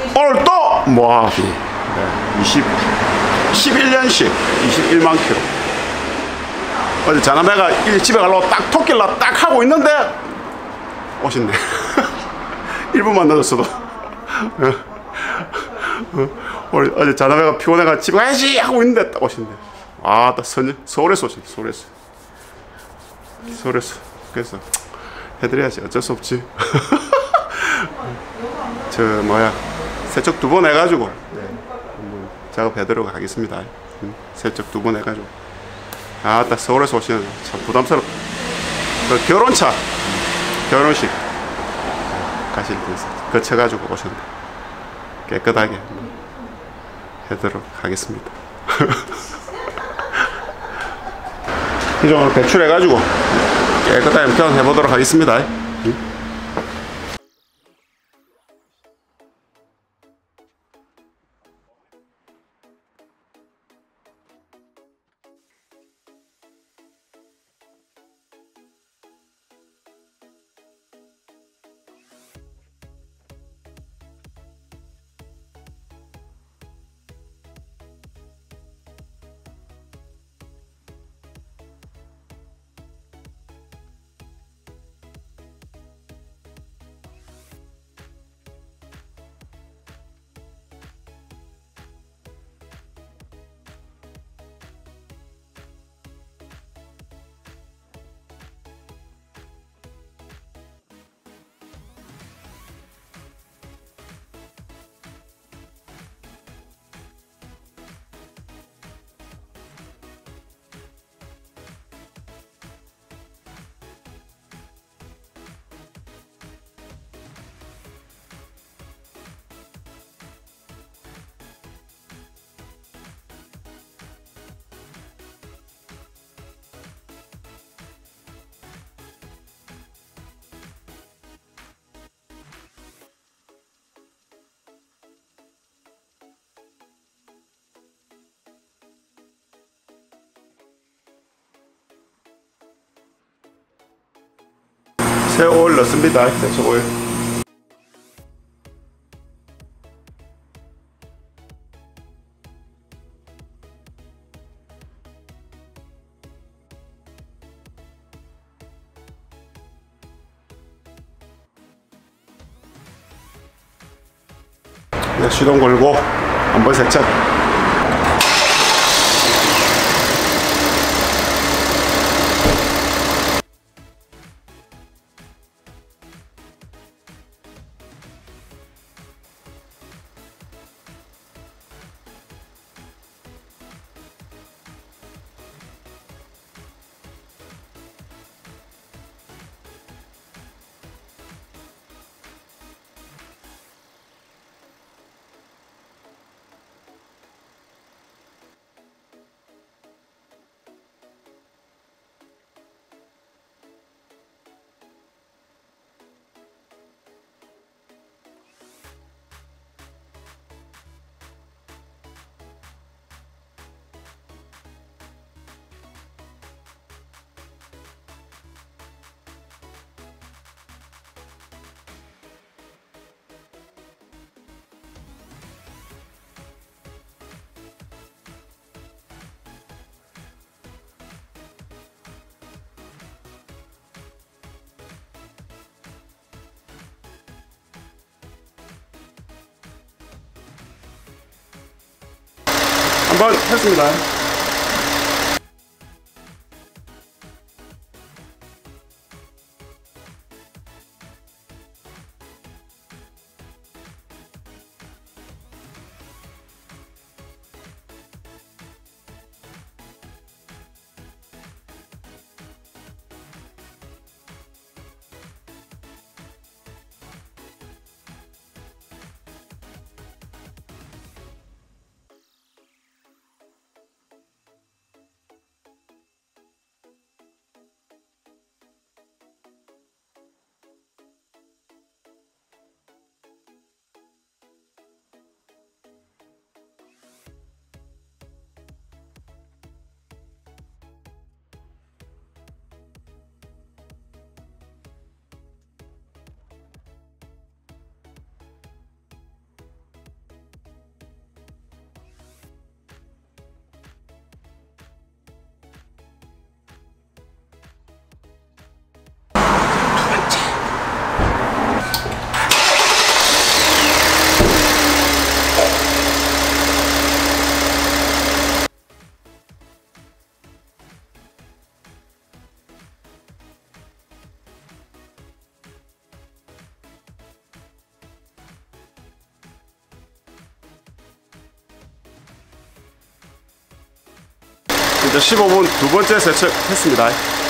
오늘 또 모하비 11년씩 21만 킬로. 어제 자남매가 집에 가려고 딱 토끼라 딱 하고 있는데 오신네. 1분만 늦었어도. 어제 자남매가 피곤해가 집에 가야지 하고 있는데 딱 오신네. 아, 딱 서울에서 오신네. 서울에서. 그래서 해드려야지. 어쩔 수 없지. 저 뭐야, 세척 2번 해가지고 작업해드리고 가겠습니다. 세척 2번 해가지고. 아, 딱 서울에서 오시는 참 부담스럽다. 그 결혼차, 결혼식 가실 때 거쳐가지고 오셨는데 깨끗하게 해드리도록 하겠습니다. 이제 오늘 배출해가지고 깨끗하게 표현해보도록 하겠습니다. 새 오일 넣습니다. 새 오일. 시동 걸고 한번 세척. 한번 했습니다. 이제 15분 두 번째 세척했습니다.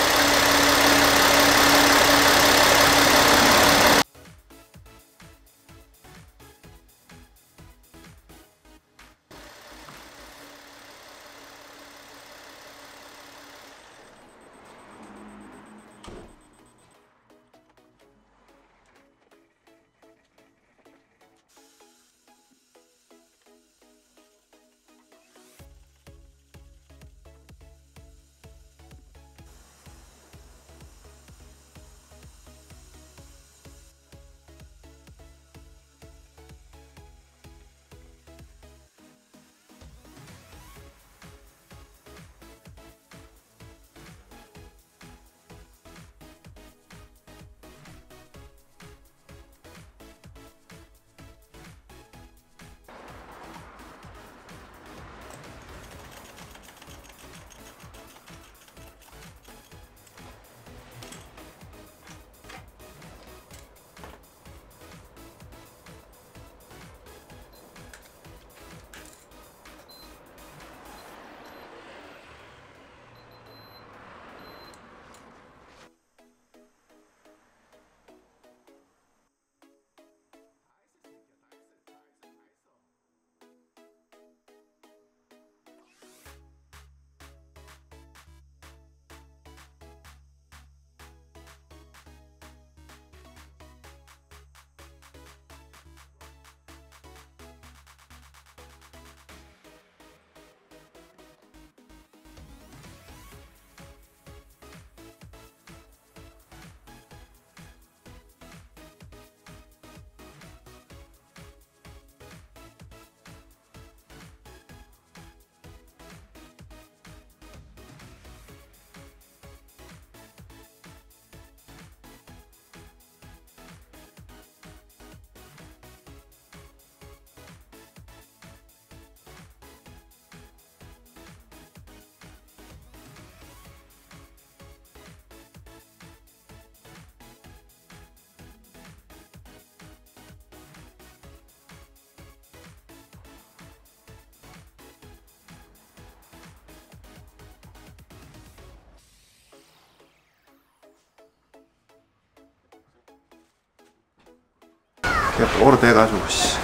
캡 오래돼가지고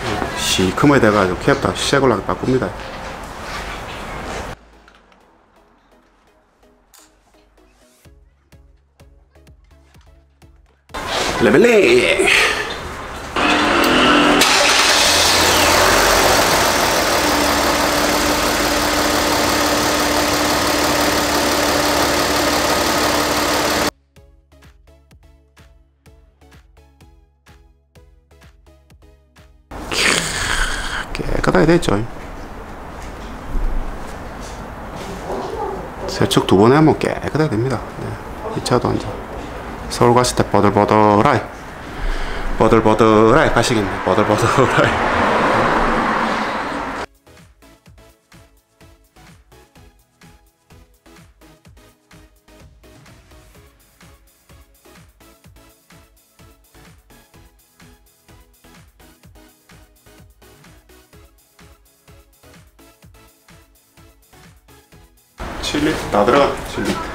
시커멓게 돼가지고 캡 다 새걸로 바꿉니다. 레벨링. 깨끗하게 됐죠. 세척 두 번 하면 깨끗하게 됩니다. 네. 이 차도 이제 서울 갔을 때 버들버들하이 가시겠네. 버들버들하이. 칠리터 다 들어가. 7리터.